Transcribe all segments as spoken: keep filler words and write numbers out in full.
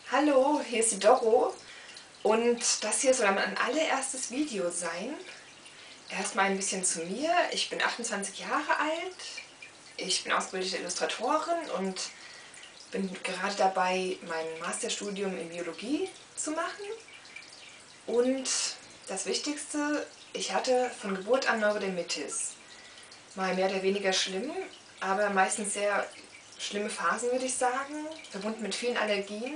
Hallo, hier ist die Doro und das hier soll mein allererstes Video sein. Erstmal ein bisschen zu mir. Ich bin achtundzwanzig Jahre alt, ich bin ausgebildete Illustratorin und bin gerade dabei, mein Masterstudium in Biologie zu machen. Und das Wichtigste, ich hatte von Geburt an Neurodermitis. Mal mehr oder weniger schlimm, aber meistens sehr schlimme Phasen, würde ich sagen, verbunden mit vielen Allergien.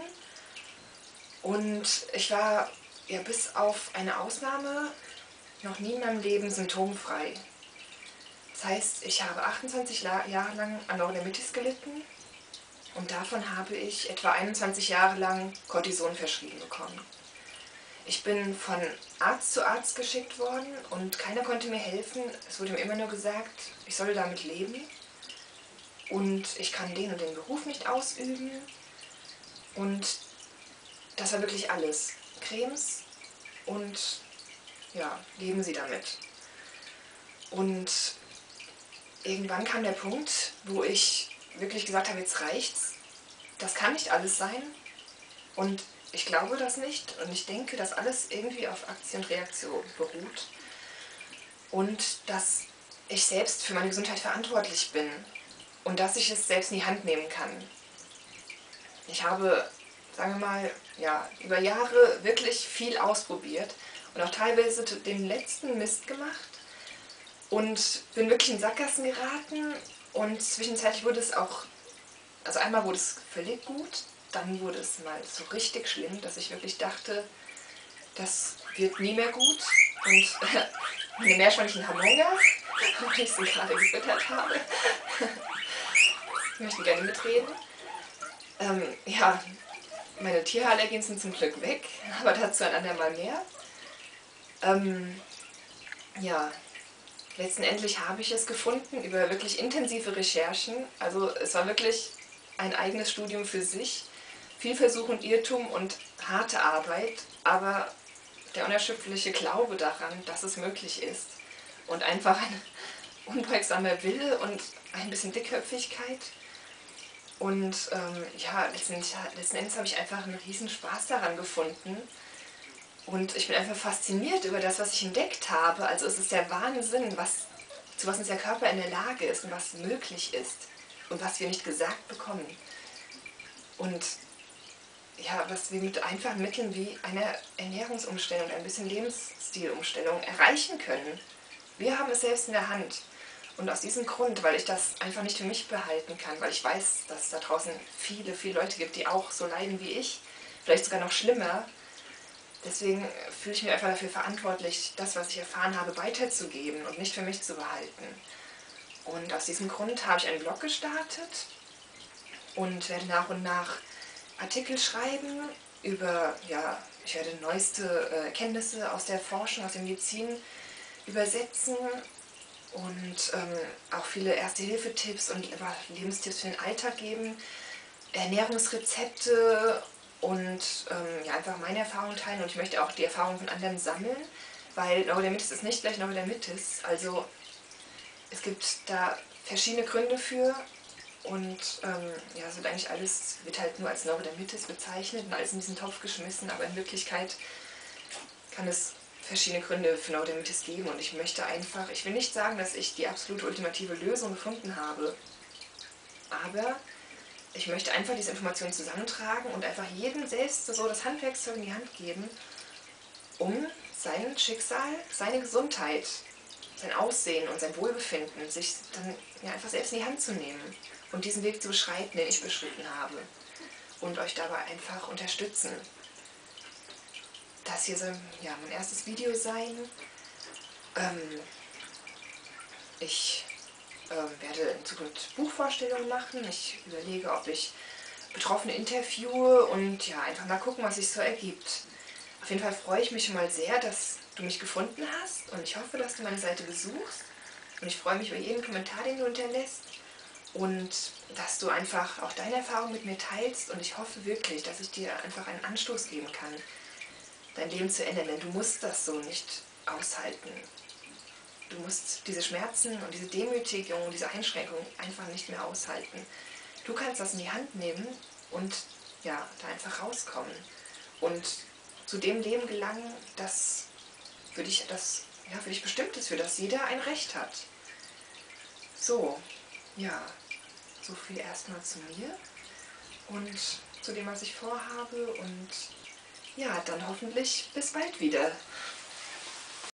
Und ich war ja bis auf eine Ausnahme noch nie in meinem Leben symptomfrei. Das heißt, ich habe achtundzwanzig Jahre lang an Neurodermitis gelitten und davon habe ich etwa einundzwanzig Jahre lang Cortison verschrieben bekommen. Ich bin von Arzt zu Arzt geschickt worden und keiner konnte mir helfen. Es wurde mir immer nur gesagt, ich solle damit leben und ich kann den und den Beruf nicht ausüben. Und das war wirklich alles. Cremes und ja, leben Sie damit. Und irgendwann kam der Punkt, wo ich wirklich gesagt habe, jetzt reicht's. Das kann nicht alles sein. Und ich glaube das nicht. Und ich denke, dass alles irgendwie auf Aktion und Reaktion beruht. Und dass ich selbst für meine Gesundheit verantwortlich bin. Und dass ich es selbst in die Hand nehmen kann. Ich habe, sagen wir mal, ja, über Jahre wirklich viel ausprobiert und auch teilweise den letzten Mist gemacht und bin wirklich in Sackgassen geraten und zwischenzeitlich wurde es auch, also einmal wurde es völlig gut, dann wurde es mal so richtig schlimm, dass ich wirklich dachte, das wird nie mehr gut und äh, meine Meerschweinchen haben Hunger, weil ich sie gerade gefüttert habe. Ich möchte gerne mitreden. Ähm, ja, meine Tierallergien sind zum Glück weg, aber dazu ein andermal mehr. Ähm, ja, letztendlich habe ich es gefunden über wirklich intensive Recherchen. Also es war wirklich ein eigenes Studium für sich. Viel Versuch und Irrtum und harte Arbeit, aber der unerschöpfliche Glaube daran, dass es möglich ist. Und einfach ein unbeugsamer Wille und ein bisschen Dickköpfigkeit. Und ähm, ja, letzten, letzten Endes habe ich einfach einen riesen Spaß daran gefunden. Und ich bin einfach fasziniert über das, was ich entdeckt habe. Also es ist der Wahnsinn, was, zu was unser Körper in der Lage ist und was möglich ist und was wir nicht gesagt bekommen. Und ja, was wir mit einfachen Mitteln wie einer Ernährungsumstellung und ein bisschen Lebensstilumstellung erreichen können. Wir haben es selbst in der Hand. Und aus diesem Grund, weil ich das einfach nicht für mich behalten kann, weil ich weiß, dass es da draußen viele, viele Leute gibt, die auch so leiden wie ich, vielleicht sogar noch schlimmer, deswegen fühle ich mich einfach dafür verantwortlich, das, was ich erfahren habe, weiterzugeben und nicht für mich zu behalten. Und aus diesem Grund habe ich einen Blog gestartet und werde nach und nach Artikel schreiben über, ja, ich werde neueste Erkenntnisse aus der Forschung, aus der Medizin übersetzen und ähm, auch viele Erste-Hilfe-Tipps und Lebenstipps für den Alltag geben, Ernährungsrezepte und ähm, ja, einfach meine Erfahrungen teilen. Und ich möchte auch die Erfahrungen von anderen sammeln, weil Neurodermitis ist nicht gleich Neurodermitis. Also es gibt da verschiedene Gründe für und ähm, ja, es wird eigentlich alles, wird halt nur als Neurodermitis bezeichnet und alles in diesen Topf geschmissen, aber in Wirklichkeit kann es verschiedene Gründe für Neurodermitis geben und ich möchte einfach, ich will nicht sagen, dass ich die absolute ultimative Lösung gefunden habe, aber ich möchte einfach diese Informationen zusammentragen und einfach jedem selbst so das Handwerkszeug in die Hand geben, um sein Schicksal, seine Gesundheit, sein Aussehen und sein Wohlbefinden sich dann ja, einfach selbst in die Hand zu nehmen und diesen Weg zu beschreiten, den ich beschritten habe und euch dabei einfach unterstützen. Das hier soll ja, mein erstes Video sein. Ähm, ich ähm, werde in Zukunft Buchvorstellungen machen. Ich überlege, ob ich Betroffene interviewe und ja, einfach mal gucken, was sich so ergibt. Auf jeden Fall freue ich mich schon mal sehr, dass du mich gefunden hast und ich hoffe, dass du meine Seite besuchst. Und ich freue mich über jeden Kommentar, den du hinterlässt und dass du einfach auch deine Erfahrungen mit mir teilst und ich hoffe wirklich, dass ich dir einfach einen Anstoß geben kann, dein Leben zu ändern, denn du musst das so nicht aushalten. Du musst diese Schmerzen und diese Demütigung und diese Einschränkung einfach nicht mehr aushalten. Du kannst das in die Hand nehmen und ja, da einfach rauskommen und zu dem Leben gelangen, das für dich, das, ja, für dich bestimmt ist, für das jeder ein Recht hat. So, ja, so viel erstmal zu mir und zu dem, was ich vorhabe und ja, dann hoffentlich bis bald wieder.